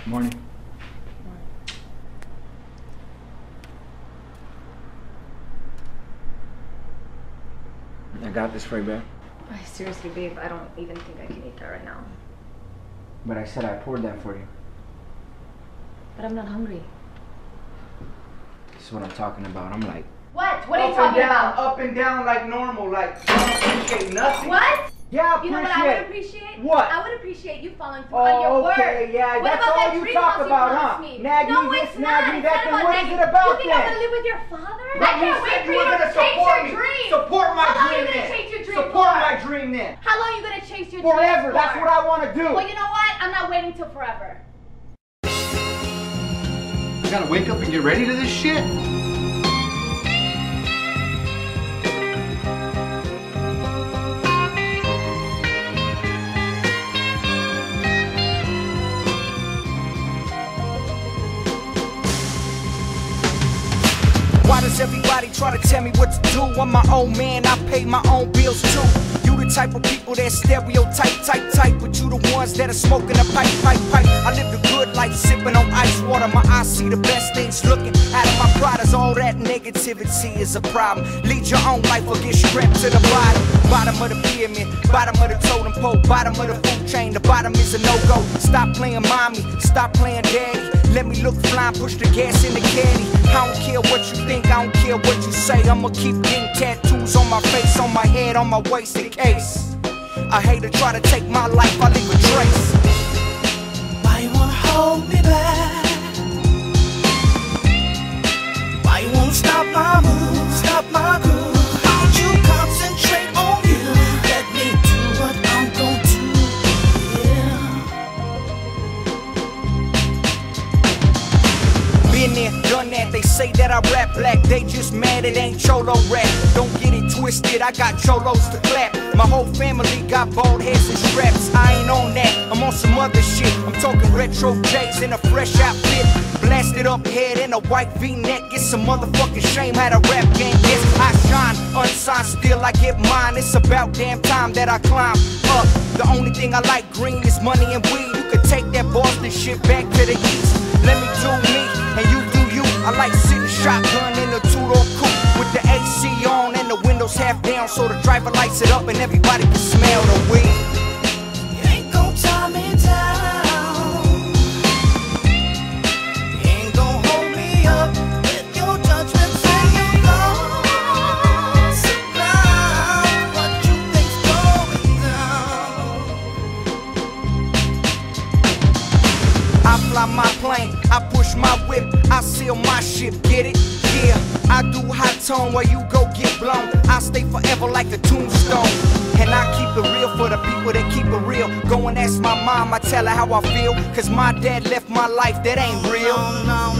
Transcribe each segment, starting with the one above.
Morning. I got this for you, babe. Seriously, babe, I don't even think I can eat that right now. But I said I poured that for you. But I'm not hungry. This is what I'm talking about. I'm like... What? What are you talking about? Up and down like normal, like don't appreciate nothing. What? Yeah, you know what I would appreciate? What? I would appreciate you following through on your word. Okay, yeah, what that's about all that you dream talk house about, you huh? promised me? Nag no, me it's this, not. nag me It's that, not then about what nagging. is it about you think then? I'm gonna live with your father? But I can't wait for you to chase your dream. Support my How long dream are you gonna then. chase your dream Support for? my dream then. How long are you gonna chase your dream Forever. for? That's what I want to do. Well, you know what? I'm not waiting till forever. You gotta wake up and get ready to this shit? Why does everybody try to tell me what to do? I'm my own man, I pay my own bills too. You the type of people that stereotype, type, but you the ones that are smoking a pipe. I live the good life, sipping on ice water. My eyes see the best things looking out of my pride. As all that negativity is a problem. Lead your own life or get strapped to the bottom. Bottom of the pyramid, bottom of the totem pole, bottom of the food chain. The bottom is a no-go. Stop playing mommy, stop playing daddy. Let me look fly, push the gas in the caddy. I don't care what you think, I don't care what you say. I'ma keep getting tattoos on my face, on my head, on my waist in case a hater try to take my life, I leave a trace. Why you wanna hold me back? Why you wanna stop my moves, stop my groove? Why don't you concentrate on you? Let me do what I'm gonna do, yeah. Been there, done that, they say that I rap black. They just mad it ain't Cholo rap. Don't get it twisted, I got Cholos to clap. My whole family got bald heads and straps. I ain't on that, I'm on some other shit. I'm talking retro J's in a fresh outfit. Blasted up head in a white V-neck. It's some motherfucking shame how the rap game gets. I shine, unsigned, still I get mine. It's about damn time that I climb up. The only thing I like green is money and weed. You could take that Boston shit back to the east. Let me do me, and you do you. I like sitting shotgun in a two-door coupe with the AC on and the windows half down, so the driver lights it up and everybody can smell the weed. You ain't gon' tie me down. You ain't gon' hold me up with your judgments and your thoughts about what you think's going down. I fly my plane, I push my whip, I seal my ship, get it? Yeah, I do high tone while you go get blown. I stay forever like a tombstone. And I keep it real for the people that keep it real. Go and ask my mom, I tell her how I feel. Cause my dad left my life, that ain't real. No.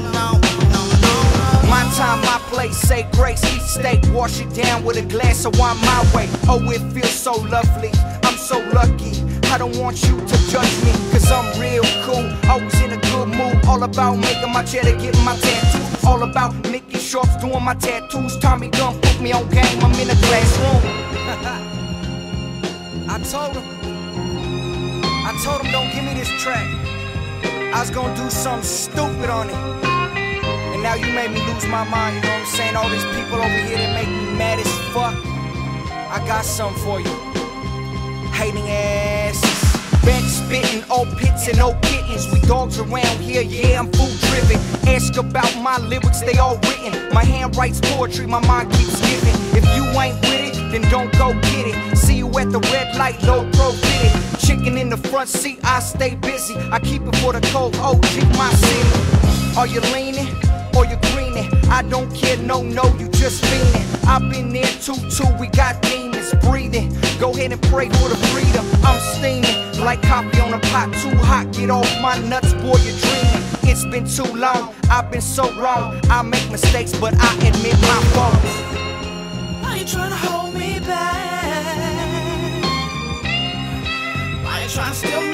My time, my place, say grace, eat steak, wash it down with a glass of wine my way. Oh, it feels so lovely, I'm so lucky. I don't want you to judge me, cause I'm real cool, always in a good mood. All about making my cheddar, getting my tattoo. All about Mickey Sharps doing my tattoos. Tommy Gunn put me on game, I'm in a classroom. I told him don't give me this track. I was gonna do something stupid on it. And now you made me lose my mind, you know what I'm saying? All these people over here that make me mad as fuck. I got something for you. Hating asses. Bench spitting, old pits and old kittens. We dogs around here, yeah, I'm food driven. Ask about my lyrics, they all written. My hand writes poetry, my mind keeps giving. If you ain't with it, then don't go get it. See you at the red light, low pro fitted. Chicken in the front seat, I stay busy. I keep it for the cold OG, my city. Are you leaning or you greening? I don't care, no, you just fiending. I've been there too, we got demons breathing. Go ahead and pray for the freedom. I'm steaming like coffee on a pot, too hot. Get off my nuts, boy, you're dreaming. It's been too long, I've been so wrong. I make mistakes, but I admit my faults. Why you trying to hold me back? Why you trying to steal